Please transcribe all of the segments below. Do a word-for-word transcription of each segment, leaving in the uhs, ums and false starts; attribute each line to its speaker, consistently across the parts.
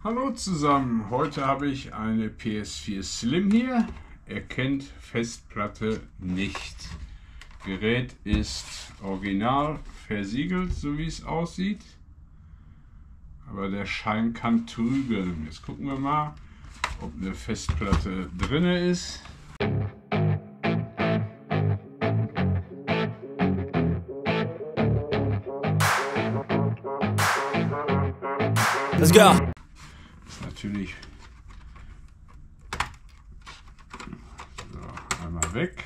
Speaker 1: Hallo zusammen, heute habe ich eine P S vier Slim hier, erkennt Festplatte nicht. Gerät ist original versiegelt, so wie es aussieht, aber der Schein kann trügeln. Jetzt gucken wir mal, ob eine Festplatte drin ist.
Speaker 2: Let's go!
Speaker 1: Ist natürlich so, einmal weg.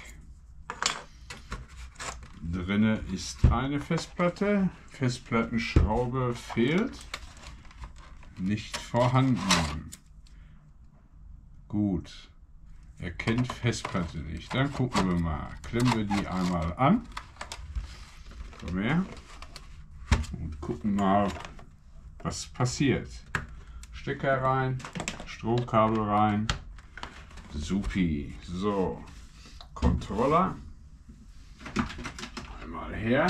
Speaker 1: Drinne ist eine Festplatte. Festplattenschraube fehlt. Nicht vorhanden. Gut. Erkennt Festplatte nicht. Dann gucken wir mal. Klemmen wir die einmal an. Komm her. Und gucken mal, was passiert. Stecker rein, Stromkabel rein. Supi. So. Controller. Einmal her.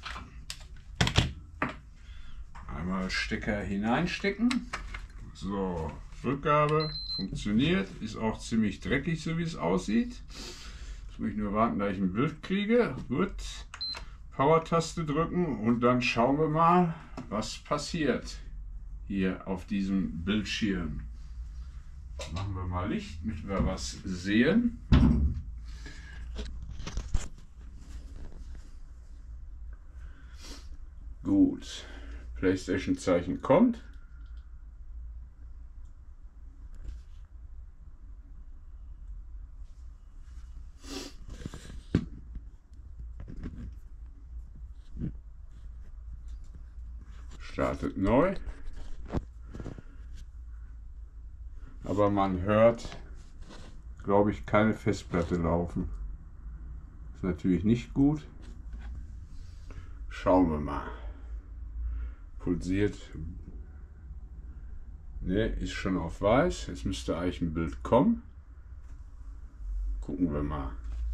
Speaker 1: Einmal Stecker hineinstecken. So. Rückgabe funktioniert. Ist auch ziemlich dreckig, so wie es aussieht. Jetzt muss ich nur warten, da ich ein Bild kriege. Gut. Power-Taste drücken und dann schauen wir mal, was passiert hier auf diesem Bildschirm. Machen wir mal Licht, damit wir was sehen. Gut, PlayStation-Zeichen kommt. Startet neu. Aber man hört, glaube ich, keine Festplatte laufen. Ist natürlich nicht gut. Schauen wir mal. Pulsiert. Ne, ist schon auf weiß. Jetzt müsste eigentlich ein Bild kommen. Gucken wir mal.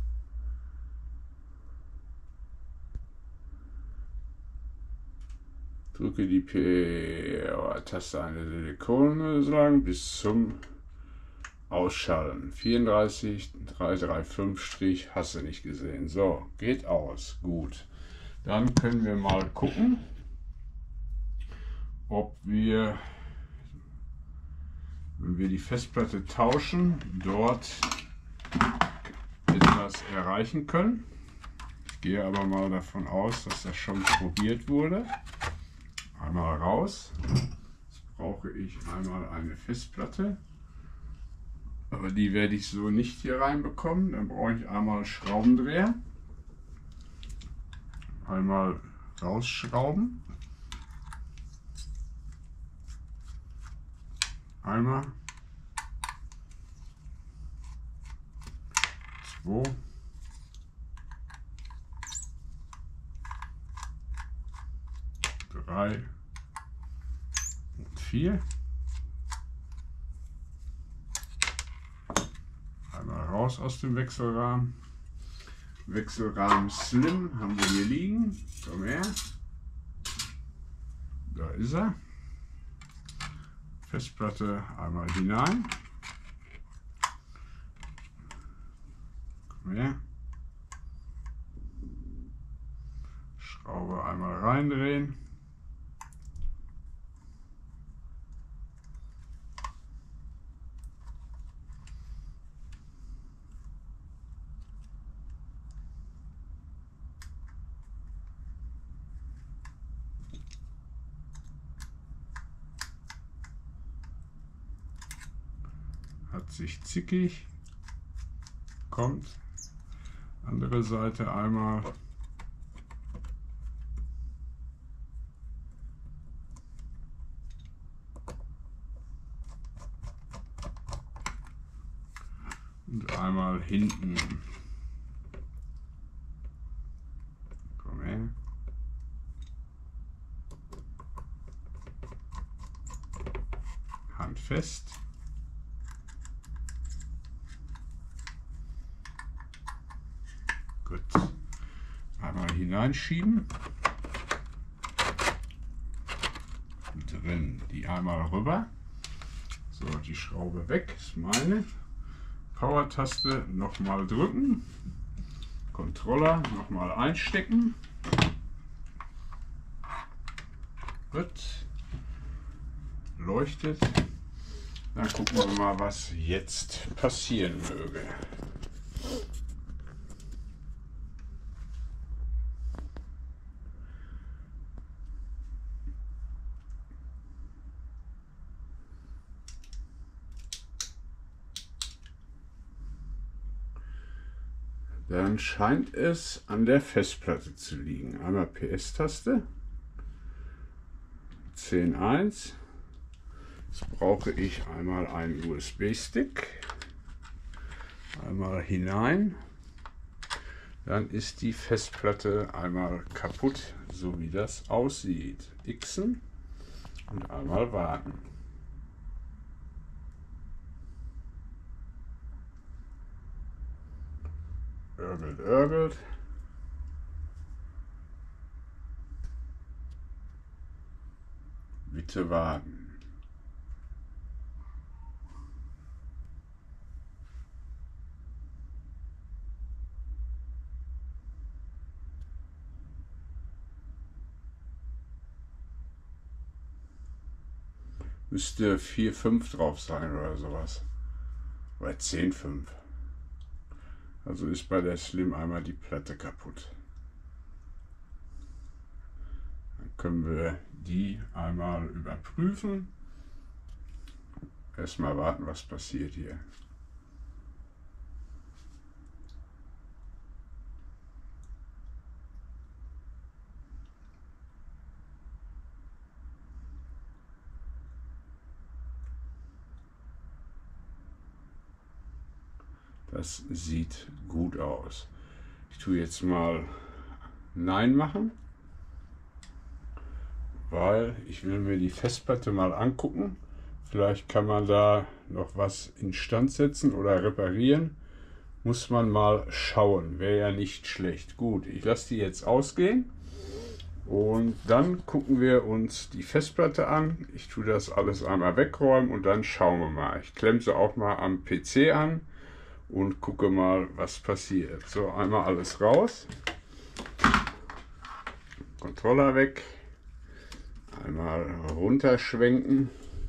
Speaker 1: Drücke die P-Taste eine Silikon sagen bis zum Ausschalten. vierunddreißig drei drei fünf hast du nicht gesehen. So, geht aus. Gut. Dann können wir mal gucken, ob wir, wenn wir die Festplatte tauschen, dort etwas erreichen können. Ich gehe aber mal davon aus, dass das schon probiert wurde. Einmal raus. Jetzt brauche ich einmal eine Festplatte. Aber die werde ich so nicht hier reinbekommen. Dann brauche ich einmal Schraubendreher. Einmal rausschrauben. Einmal. Zwei. Drei. Und vier. Einmal raus aus dem Wechselrahmen. Wechselrahmen Slim haben wir hier liegen. Komm her. Da ist er. Festplatte einmal hinein. Komm her. Schraube einmal reindrehen. Hat sich zickig, kommt, andere Seite einmal, und einmal hinten, komm her, handfest. Gut. Einmal hineinschieben. Drin die einmal rüber. So, die Schraube weg, ist meine. Power-Taste nochmal drücken. Controller nochmal einstecken. Gut. Leuchtet. Dann gucken wir mal, was jetzt passieren möge. Dann scheint es an der Festplatte zu liegen. Einmal P S-Taste, zehn Punkt eins. Jetzt brauche ich einmal einen U S B-Stick. Einmal hinein. Dann ist die Festplatte einmal kaputt, so wie das aussieht. Xen und einmal warten. Örgelt, örgelt. Bitte warten. Müsste vier Punkt fünf drauf sein oder sowas. Oder zehn Punkt fünf. Also ist bei der Slim einmal die Platte kaputt. Dann können wir die einmal überprüfen. Erstmal warten, was passiert hier. Das sieht gut aus. Ich tue jetzt mal Nein machen, weil ich will mir die Festplatte mal angucken. Vielleicht kann man da noch was instand setzen oder reparieren. Muss man mal schauen. Wäre ja nicht schlecht. Gut, ich lasse die jetzt ausgehen. Und dann gucken wir uns die Festplatte an. Ich tue das alles einmal wegräumen und dann schauen wir mal. Ich klemme sie auch mal am P C an und gucke mal, was passiert. So, einmal alles raus. Controller weg. Einmal runterschwenken.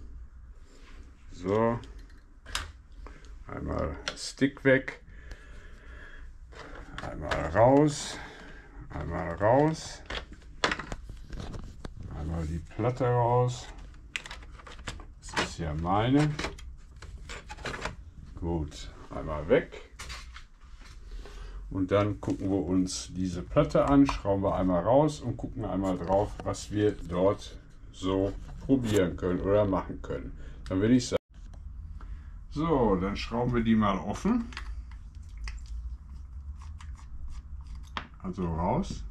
Speaker 1: So. Einmal Stick weg. Einmal raus. Einmal raus. Einmal die Platte raus. Das ist ja meine. Gut. Einmal weg und dann gucken wir uns diese Platte an, schrauben wir einmal raus und gucken einmal drauf, was wir dort so probieren können oder machen können. Dann würde ich sagen, so, dann schrauben wir die mal offen, also raus.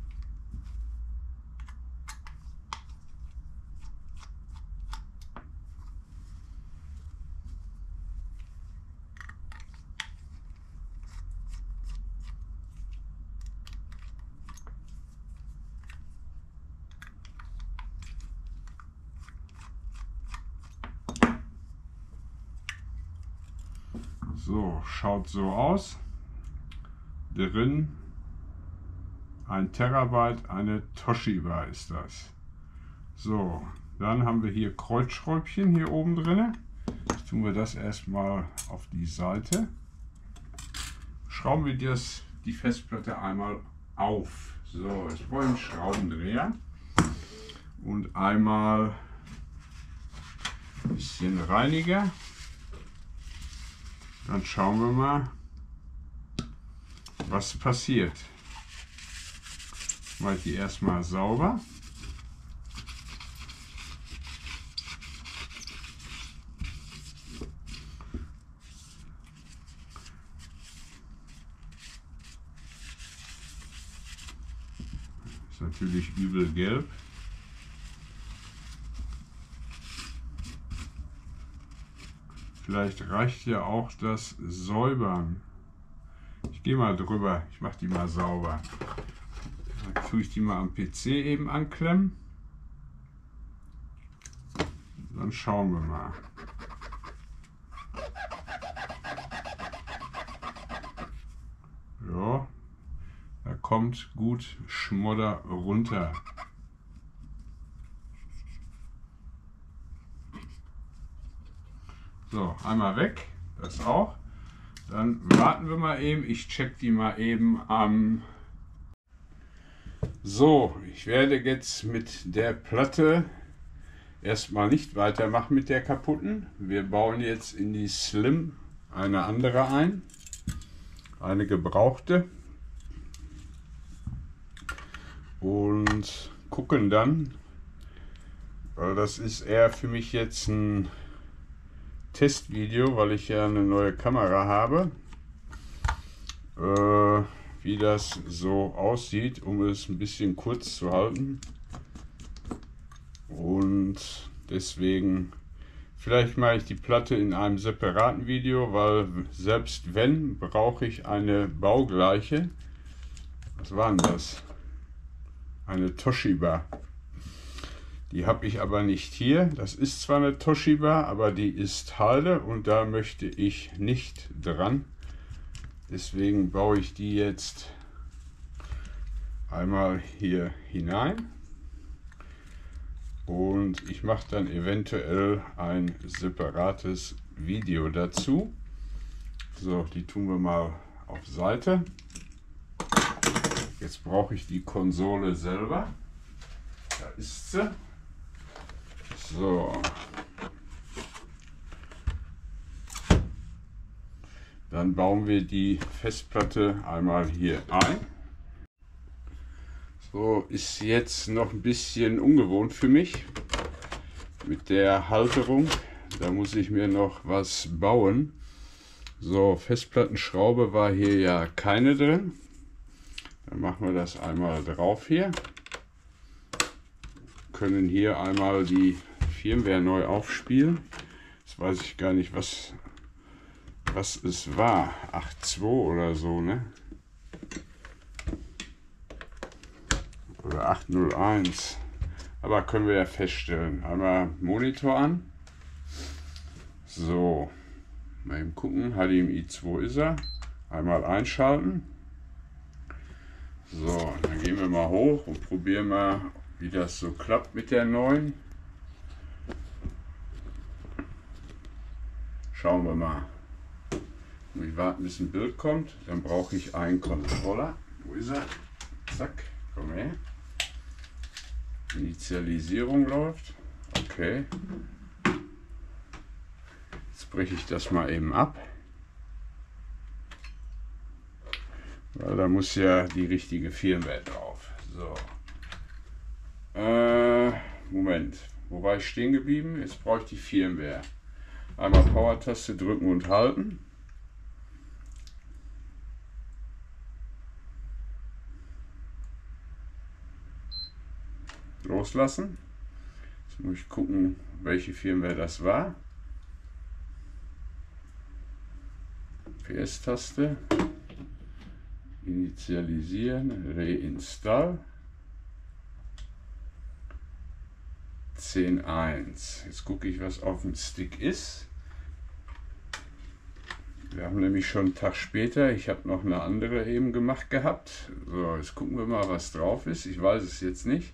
Speaker 1: So, schaut so aus. Drin ein Terabyte, eine Toshiba ist das. So, dann haben wir hier Kreuzschräubchen hier oben drin. Jetzt tun wir das erstmal auf die Seite. Schrauben wir das, die Festplatte einmal auf. So, jetzt brauche ich einen Schraubendreher und einmal ein bisschen Reiniger. Dann schauen wir mal, was passiert. Ich mache die erstmal sauber. Ist natürlich übel gelb. Vielleicht reicht ja auch das Säubern. Ich gehe mal drüber, ich mache die mal sauber. Dann tue ich die mal am P C eben anklemmen. Dann schauen wir mal. kommt gut Schmodder runter. So, einmal weg, das auch. Dann warten wir mal eben, ich check die mal eben am... So, ich werde jetzt mit der Platte erstmal nicht weitermachen mit der kaputten. Wir bauen jetzt in die Slim eine andere ein, eine gebrauchte, und gucken dann, weil das ist eher für mich jetzt ein Testvideo, weil ich ja eine neue Kamera habe, äh, wie das so aussieht, um es ein bisschen kurz zu halten. Und deswegen, vielleicht mache ich die Platte in einem separaten Video, weil selbst wenn, brauche ich eine baugleiche. Was war denn das? Eine Toshiba. Die habe ich aber nicht hier. Das ist zwar eine Toshiba, aber die ist heile und da möchte ich nicht dran. Deswegen baue ich die jetzt einmal hier hinein. Und ich mache dann eventuell ein separates Video dazu. So, die tun wir mal auf Seite. Jetzt brauche ich die Konsole selber. Da ist sie. So. Dann bauen wir die Festplatte einmal hier ein. So, ist jetzt noch ein bisschen ungewohnt für mich mit der Halterung. Da muss ich mir noch was bauen. So, Festplattenschraube war hier ja keine drin. Dann machen wir das einmal drauf hier. Können hier einmal die Firmware neu aufspielen. Jetzt weiß ich gar nicht, was, was es war. acht Punkt zwei oder so, ne? Oder acht null eins. Aber können wir ja feststellen. Einmal Monitor an. So. Mal eben gucken. H D M I zwei ist er. Einmal einschalten. So, dann gehen wir mal hoch und probieren mal, wie das so klappt mit der neuen. Schauen wir mal. Ich warte, bis ein Bild kommt. Dann brauche ich einen Controller. Wo ist er? Zack, komm her. Initialisierung läuft. Okay. Jetzt breche ich das mal eben ab. Weil da muss ja die richtige Firmware drauf. So. Äh, Moment. Wo war ich stehen geblieben? Jetzt brauche ich die Firmware. Einmal Power-Taste drücken und halten. Loslassen. Jetzt muss ich gucken, welche Firmware das war. P S-Taste. Initialisieren, Reinstall. zehn Punkt eins. Jetzt gucke ich, was auf dem Stick ist. Wir haben nämlich schon einen Tag später, ich habe noch eine andere eben gemacht gehabt. So, jetzt gucken wir mal, was drauf ist. Ich weiß es jetzt nicht.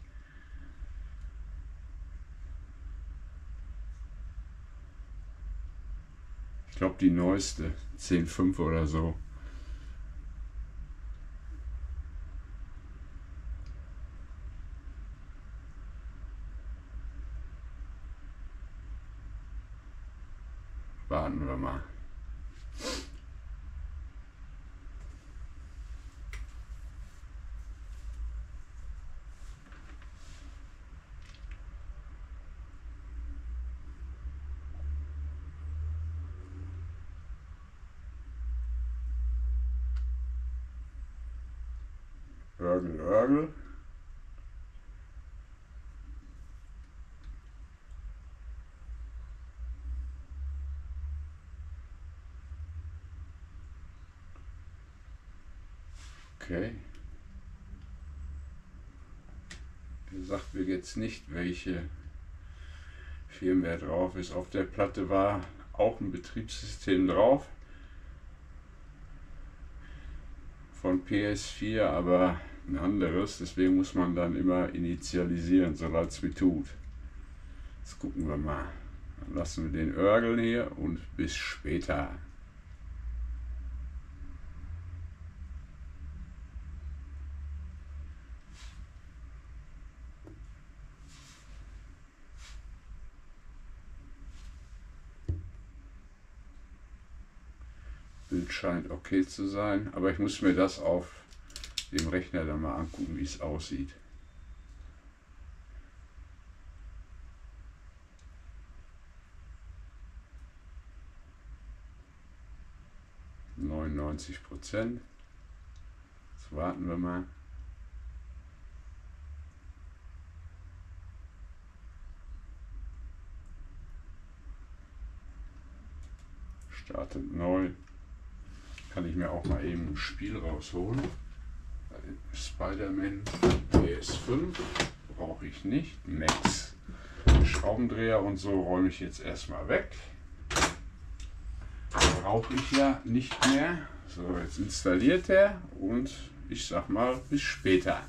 Speaker 1: Ich glaube die neueste, zehn Punkt fünf oder so. Warten wir mal. Örgel, Örgel. Okay. Er sagt mir jetzt nicht, welche Firmware drauf ist. Auf der Platte war auch ein Betriebssystem drauf. von P S vier, aber ein anderes. Deswegen muss man dann immer initialisieren, so leid es mir tut. Jetzt gucken wir mal. Dann lassen wir den örgeln hier und bis später. Bild scheint okay zu sein, aber ich muss mir das auf dem Rechner dann mal angucken, wie es aussieht. neunundneunzig Prozent. Jetzt warten wir mal. Startet neu. Kann ich mir auch mal eben ein Spiel rausholen. Spider-Man P S fünf brauche ich nicht. Max. Schraubendreher und so räume ich jetzt erstmal weg. Brauche ich ja nicht mehr. So, jetzt installiert er und ich sag mal bis später.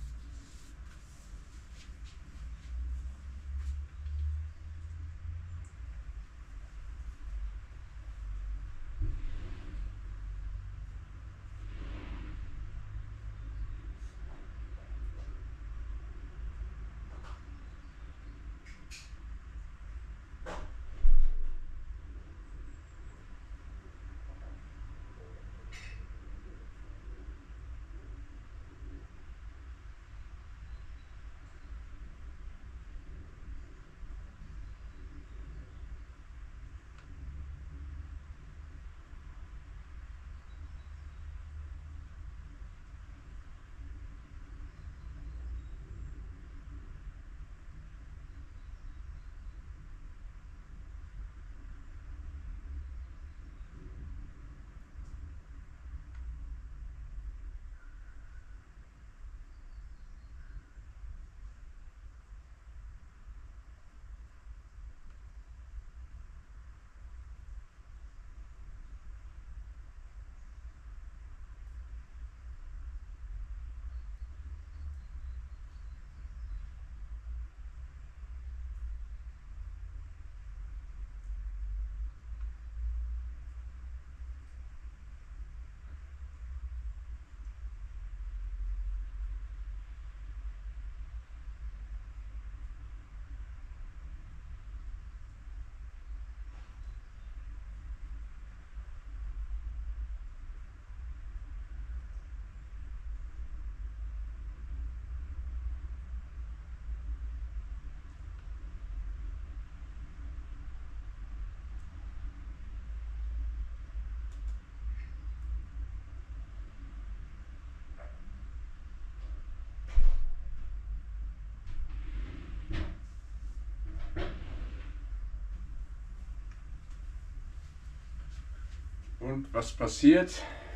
Speaker 1: Und was passiert?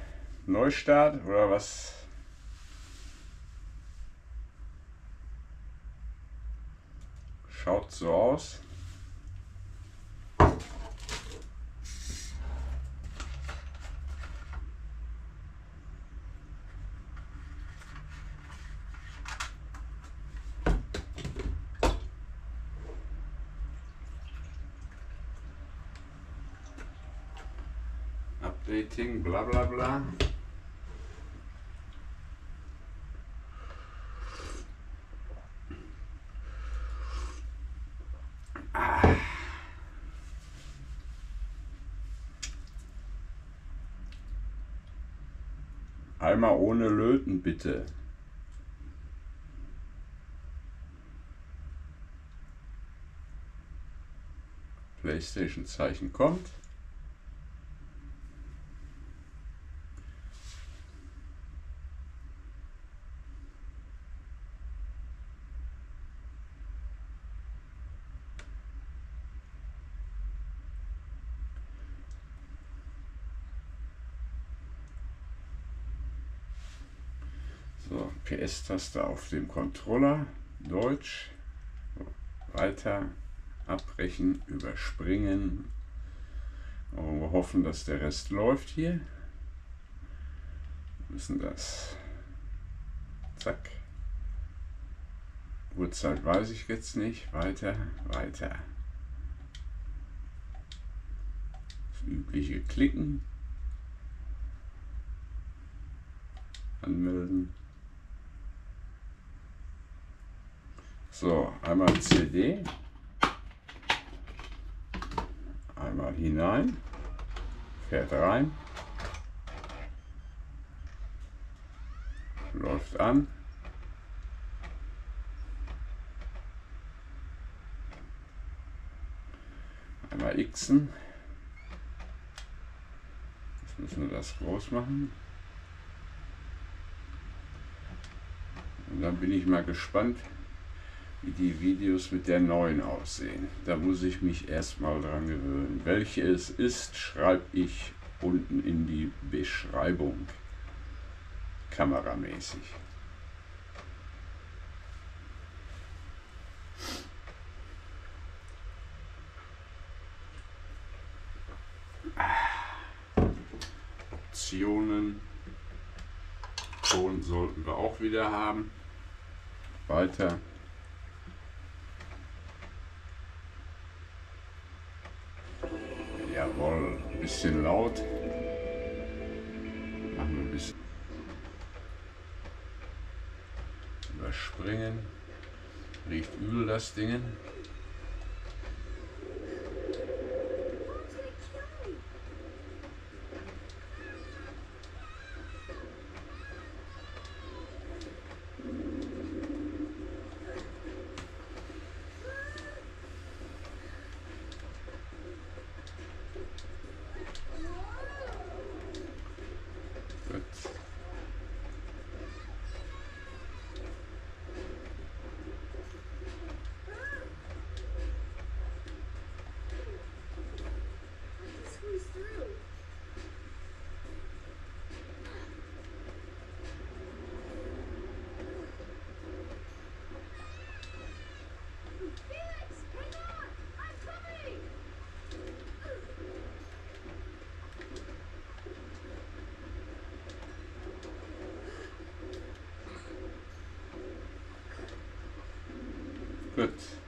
Speaker 1: Neustart oder was? Schaut so aus. Updating, bla bla bla. Ah. Einmal ohne Löten, bitte. PlayStation-Zeichen kommt. So, P S-Taste auf dem Controller, Deutsch, weiter, abbrechen, überspringen. Und wir hoffen, dass der Rest läuft hier. müssen das. Zack. Uhrzeit weiß ich jetzt nicht. Weiter, weiter. Das übliche Klicken. Anmelden. So, einmal C D. Einmal hinein. Fährt rein. Läuft an. Einmal Xen. Jetzt müssen wir das groß machen. Und dann bin ich mal gespannt, wie die Videos mit der neuen aussehen. Da muss ich mich erstmal dran gewöhnen. Welche es ist, schreibe ich unten in die Beschreibung. Kameramäßig. Optionen. Ton sollten wir auch wieder haben. Weiter. Jawohl, ein bisschen laut. Machen wir ein bisschen. Überspringen. Riecht übel das Ding. Gut,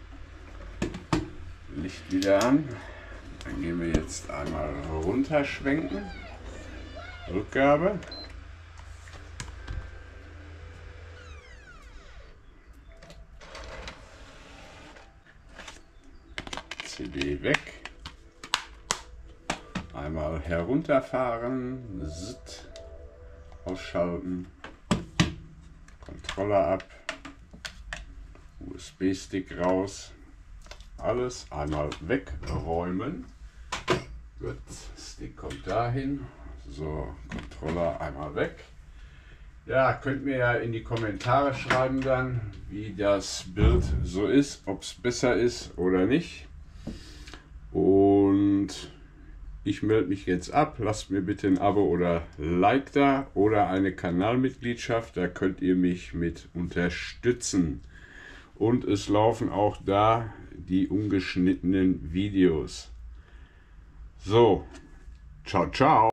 Speaker 1: Licht wieder an. Dann gehen wir jetzt einmal runterschwenken. Rückgabe. C D weg. Einmal herunterfahren. Zit. Ausschalten. Controller ab. U S B-Stick raus, alles einmal wegräumen. Gut, Stick kommt dahin. So, Controller einmal weg. Ja, könnt mir ja in die Kommentare schreiben dann, wie das Bild so ist, ob es besser ist oder nicht. Und ich melde mich jetzt ab. Lasst mir bitte ein Abo oder Like da oder eine Kanalmitgliedschaft. Da könnt ihr mich mit unterstützen. Und es laufen auch da die ungeschnittenen Videos. So, ciao, ciao.